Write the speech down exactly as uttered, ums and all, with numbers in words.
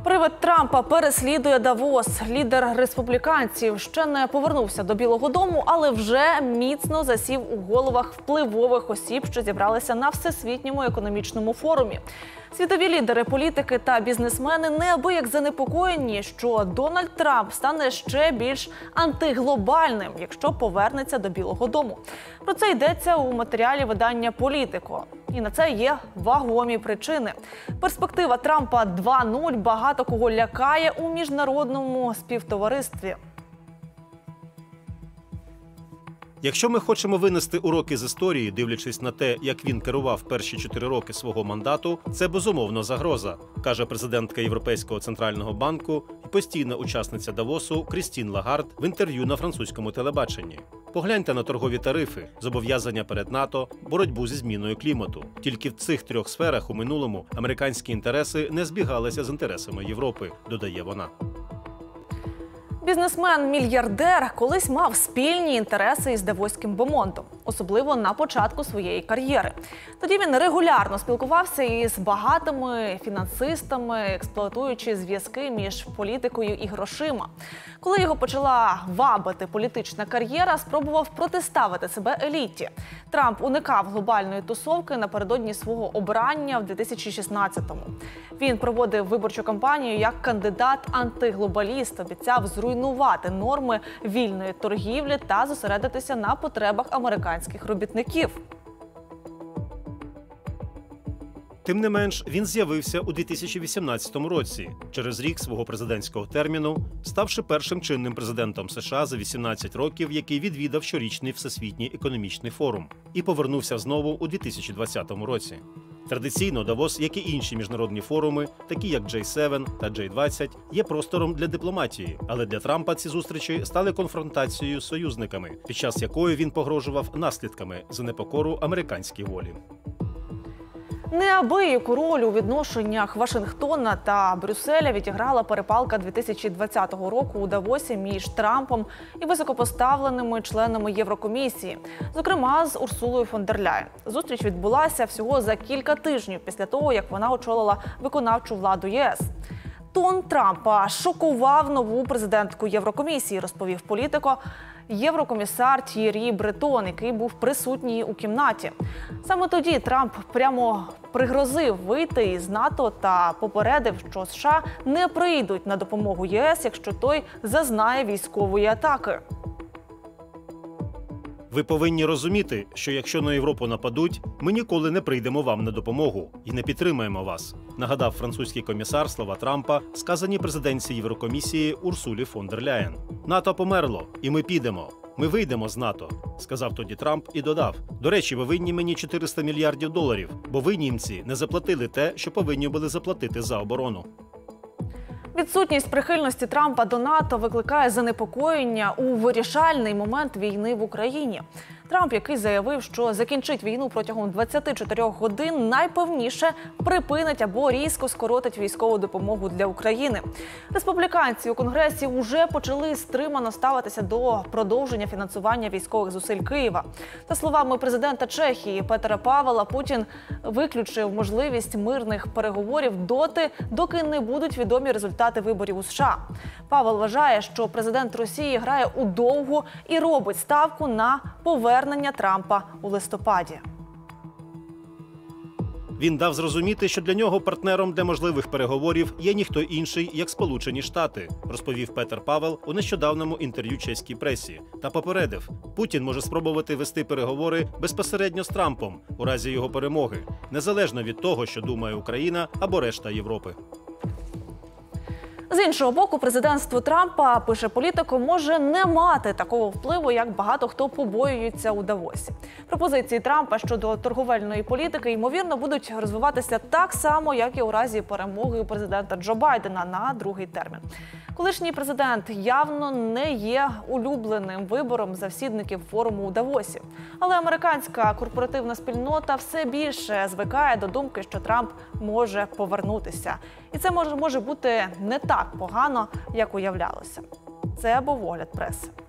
Привид Трампа переслідує Давос. Лідер республіканців ще не повернувся до Білого дому, але вже міцно засів у головах впливових осіб, що зібралися на Всесвітньому економічному форумі. Світові лідери, політики та бізнесмени неабияк занепокоєні, що Дональд Трамп стане ще більш антиглобальним, якщо повернеться до Білого дому. Про це йдеться у матеріалі видання «Політико». І на це є вагомі причини. Перспектива Трампа два нуль багато кого лякає у міжнародному співтоваристві. Якщо ми хочемо винести уроки з історії, дивлячись на те, як він керував перші чотири роки свого мандату, це безумовно загроза, каже президентка Європейського центрального банку і постійна учасниця Давосу Крістін Лагард в інтерв'ю на французькому телебаченні. Погляньте на торгові тарифи, зобов'язання перед НАТО, боротьбу зі зміною клімату. Тільки в цих трьох сферах у минулому американські інтереси не збігалися з інтересами Європи, додає вона. Бізнесмен-мільярдер колись мав спільні інтереси із давоським бомондом, особливо на початку своєї кар'єри. Тоді він регулярно спілкувався із багатими фінансистами, експлуатуючи зв'язки між політикою і грошима. Коли його почала вабити політична кар'єра, спробував протиставити себе еліті. Трамп уникав глобальної тусовки напередодні свого обрання в дві тисячі шістнадцятому. Він проводив виборчу кампанію як кандидат-антиглобаліст, обіцяв зруйнувати норми вільної торгівлі та зосередитися на потребах американських робітників. Тим не менш, він з'явився у дві тисячі вісімнадцятому році, через рік свого президентського терміну, ставши першим чинним президентом США за вісімнадцять років, який відвідав щорічний Всесвітній економічний форум, і повернувся знову у дві тисячі двадцятому році. Традиційно Давос, як і інші міжнародні форуми, такі як джей севен та джей двадцять, є простором для дипломатії, але для Трампа ці зустрічі стали конфронтацією з союзниками, під час якої він погрожував наслідками за непокору американській волі. Неабияку роль у відношеннях Вашингтона та Брюсселя відіграла перепалка дві тисячі двадцятого року у Давосі між Трампом і високопоставленими членами Єврокомісії, зокрема з Урсулою фон дер Ляєн. Зустріч відбулася всього за кілька тижнів після того, як вона очолила виконавчу владу ЄС. Тон Трампа шокував нову президентку Єврокомісії, розповів «Політико» єврокомісар Т'єррі Бретон, який був присутній у кімнаті. Саме тоді Трамп прямо пригрозив вийти із НАТО та попередив, що США не прийдуть на допомогу ЄС, якщо той зазнає військової атаки. Ви повинні розуміти, що якщо на Європу нападуть, ми ніколи не прийдемо вам на допомогу і не підтримаємо вас, нагадав французький комісар слова Трампа, сказані президентці Єврокомісії Урсулі фон дер Ляєн. НАТО померло, і ми підемо. Ми вийдемо з НАТО, сказав тоді Трамп і додав. До речі, ви винні мені чотириста мільярдів доларів, бо ви, німці, не заплатили те, що повинні були заплатити за оборону. Відсутність прихильності Трампа до НАТО викликає занепокоєння у вирішальний момент війни в Україні. Трамп, який заявив, що закінчить війну протягом двадцяти чотирьох годин, найпевніше припинить або різко скоротить військову допомогу для України. Республіканці у Конгресі вже почали стримано ставитися до продовження фінансування військових зусиль Києва. За словами президента Чехії Петера Павела, Путін виключив можливість мирних переговорів доти, доки не будуть відомі результати виборів у США. Павел вважає, що президент Росії грає у довгу і робить ставку на повернення Повернення Трампа у листопаді. Він дав зрозуміти, що для нього партнером для можливих переговорів є ніхто інший, як Сполучені Штати, розповів Петер Павел у нещодавньому інтерв'ю чеській пресі. Та попередив, Путін може спробувати вести переговори безпосередньо з Трампом у разі його перемоги, незалежно від того, що думає Україна або решта Європи. З іншого боку, президентство Трампа, пише «Політико», може не мати такого впливу, як багато хто побоюється у Давосі. Пропозиції Трампа щодо торговельної політики, ймовірно, будуть розвиватися так само, як і у разі перемоги президента Джо Байдена на другий термін. Колишній президент явно не є улюбленим вибором завсідників форуму у Давосі. Але американська корпоративна спільнота все більше звикає до думки, що Трамп може повернутися. І це може, може бути не так погано, як уявлялося. Це був огляд преси.